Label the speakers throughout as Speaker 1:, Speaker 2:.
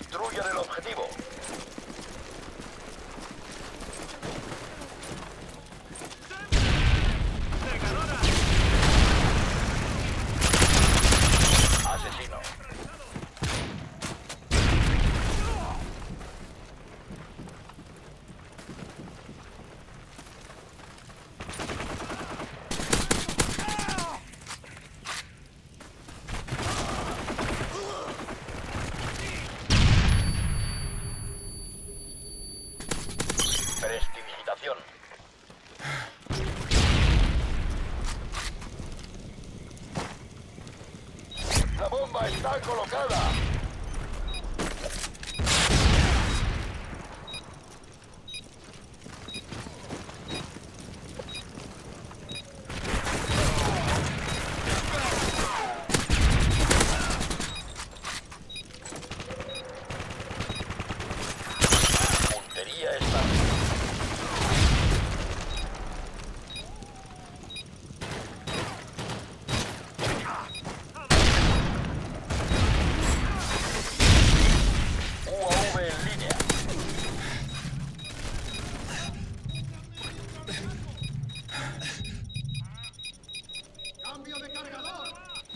Speaker 1: Destruyan el objetivo. Asesino. Prestidigitación. La bomba está colocada. Puntería está. UAV en línea.
Speaker 2: ¡Cambio de cargador!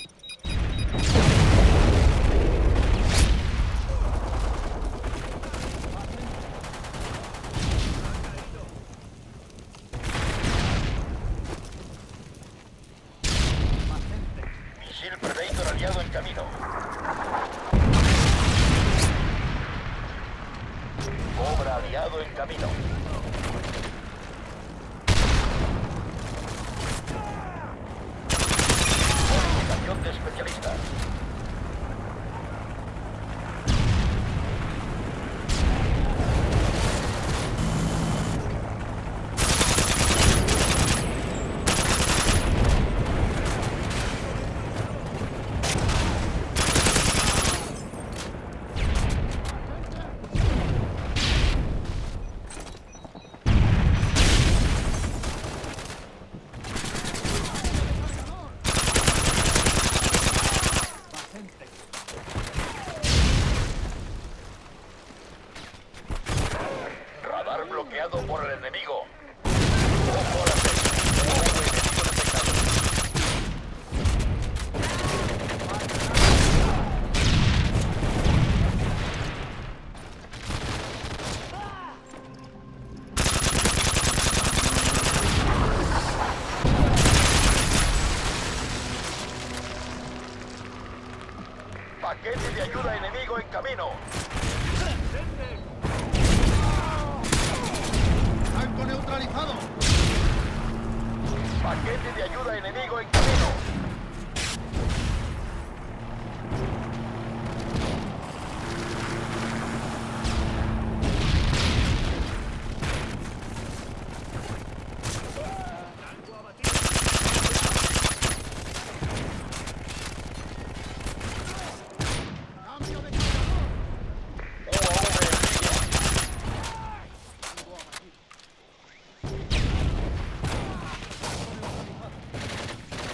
Speaker 1: Misil Predator aliado en camino. Cobra aliado en camino. Bonificación de especialistas. Radar bloqueado por el enemigo. Ojo a la señal. UAV enemigo detectado. Paquete de ayuda enemigo en camino.
Speaker 2: ¡Tanco neutralizado!
Speaker 1: Paquete de ayuda enemigo en camino.
Speaker 2: ¡Cambio de cargador!
Speaker 1: UAV en línea.
Speaker 2: ¡Tango abatido!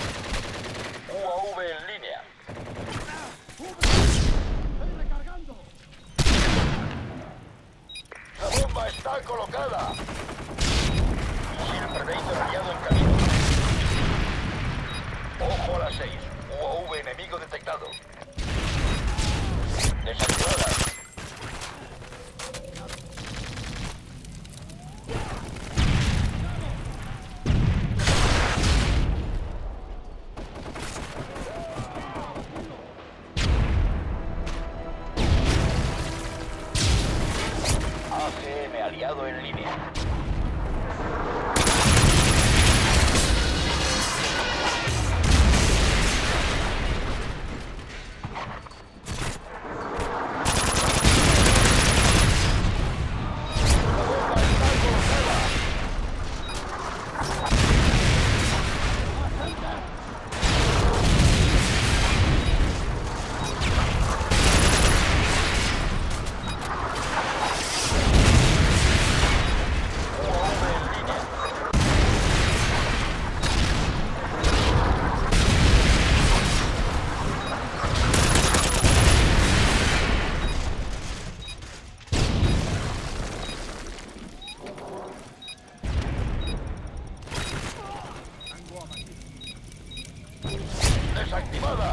Speaker 1: desactivada.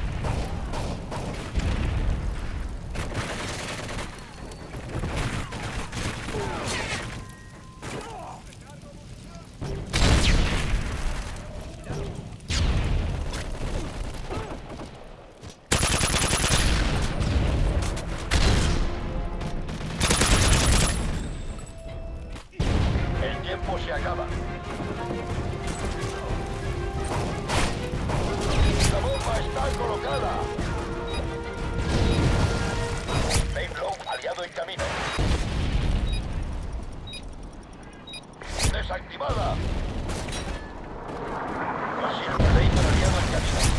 Speaker 1: El tiempo se acaba. La bomba está colocada. Payload aliado en camino. Desactivada. Misil Predator aliado en camino.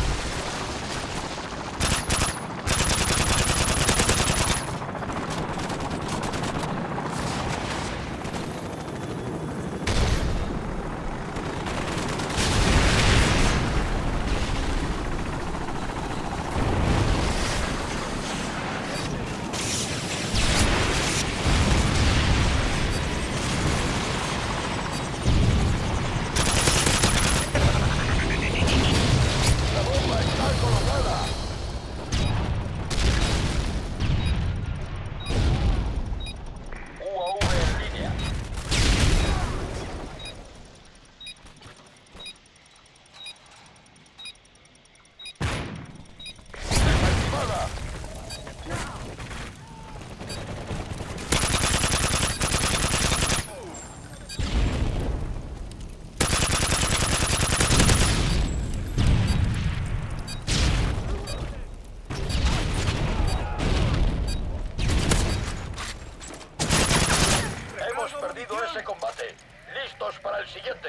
Speaker 1: Ese combate. Listos para el siguiente.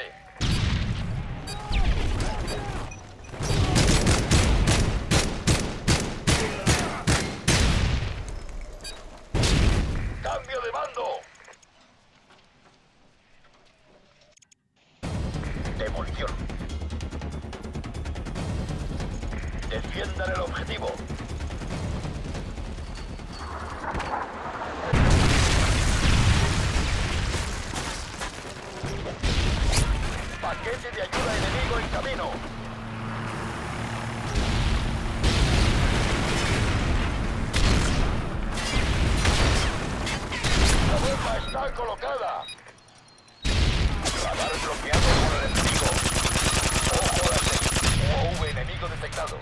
Speaker 1: Cambio de mando. Demolición. Defiendan el objetivo. Paquete de ayuda enemigo en camino. La bomba está colocada. Radar bloqueado por el enemigo. Ojo a la serie. UAV enemigo detectado.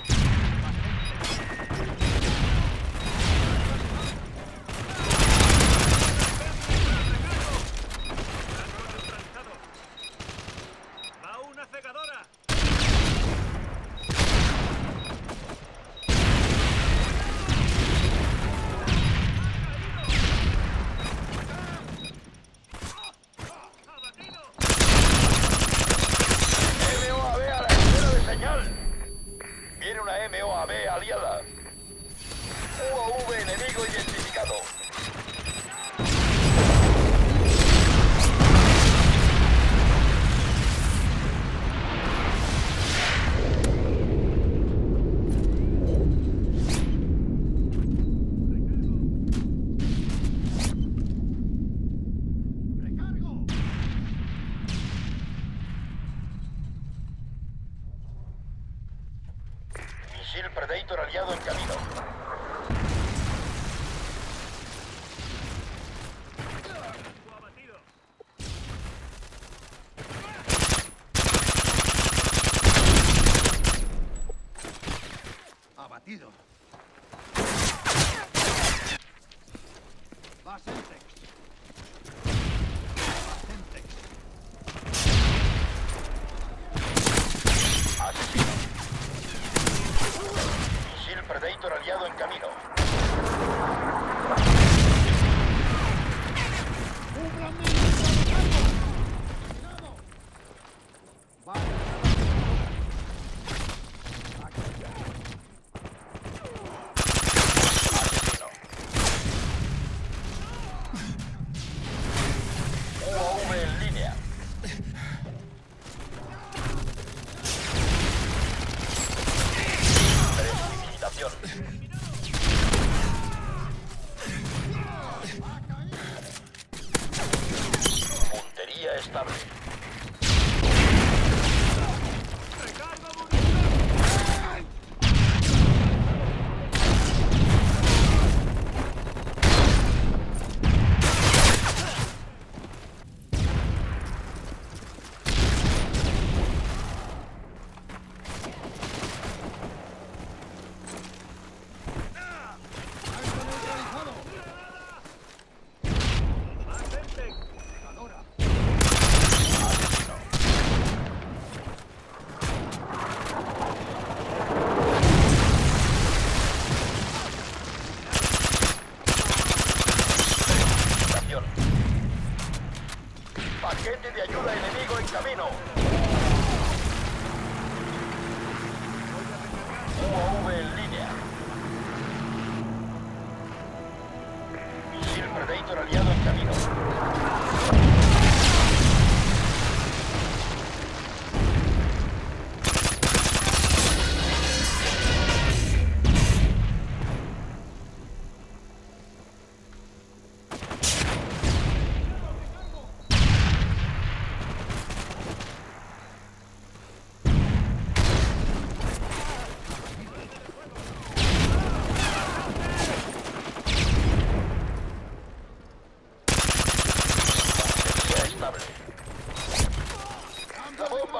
Speaker 1: Viene una MOAB aliada. UAV enemigo identificado. Misil Predator aliado en camino.
Speaker 2: Abatido. Va Semtex.
Speaker 1: Asesino. Misil Predator aliado en camino.
Speaker 2: ¡Un gran misil! ¡Vale!
Speaker 1: Asesino. UAV en línea. Precipitación. Puntería estable.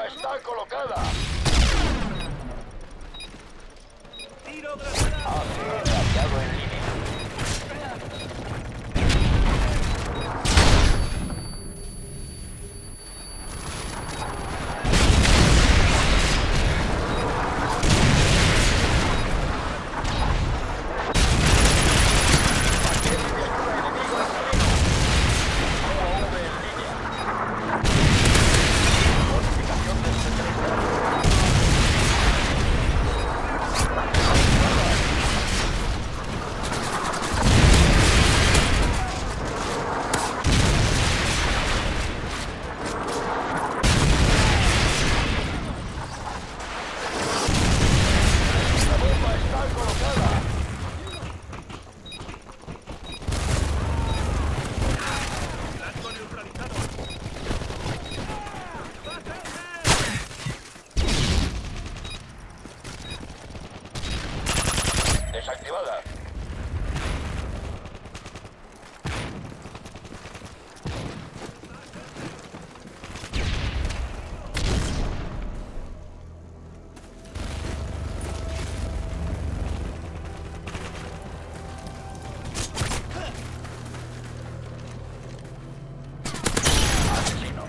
Speaker 1: bomba está colocada.
Speaker 3: ¡Tiro granada!
Speaker 1: ACS aliado en línea.
Speaker 3: ¡Blanco neutralizado!
Speaker 1: Desactivada. Asesino.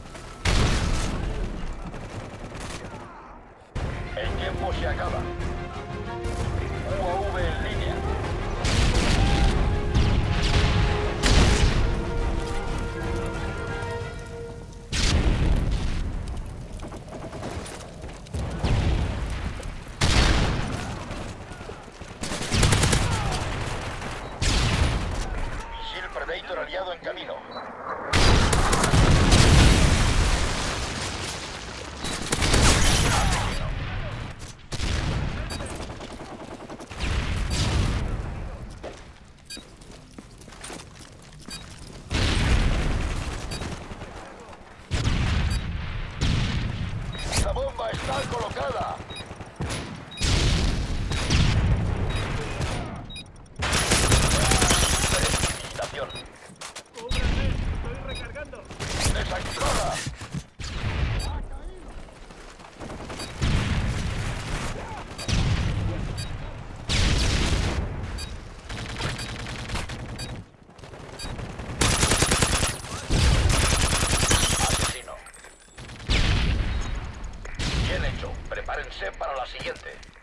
Speaker 1: El tiempo se acaba. UAV en línea. Misil Predator aliado en camino. Asesino. La bomba está colocada. Precipitación.
Speaker 3: ¡Cúbrame! ¡Estoy recargando!
Speaker 1: Desactivada. Asesino. Bien hecho. Prepárense para la siguiente.